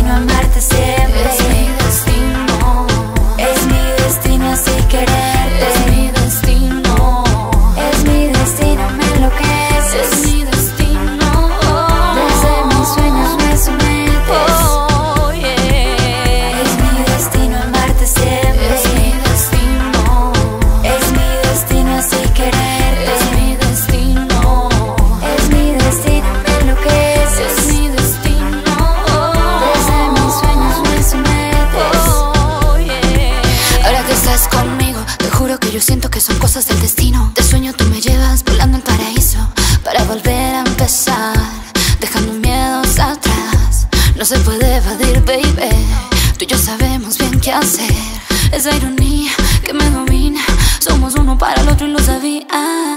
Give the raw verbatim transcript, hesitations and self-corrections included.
destino amarte siempre. Es mi destino. Es mi destino así quererte. Es mi destino. Es mi destino, me enloquece. Es mi destino. Desde mis sueños me sometes. Oh, yeah. Es mi destino amarte siempre. Es mi destino. Es mi destino así quererte. Es mi destino. Es mi destino, me enloquece. Es mi destino. Desde mis sueños me sometes. Oh, yeah. Ahora que estás conmigo, te juro que yo siento que son cosas del destino. De sueño tú me llevas volando al paraíso para volver a empezar, dejando miedos atrás. No se puede evadir, baby. Tú y yo sabemos bien qué hacer. Esa ironía que me domina. Somos uno para el otro y lo sabías.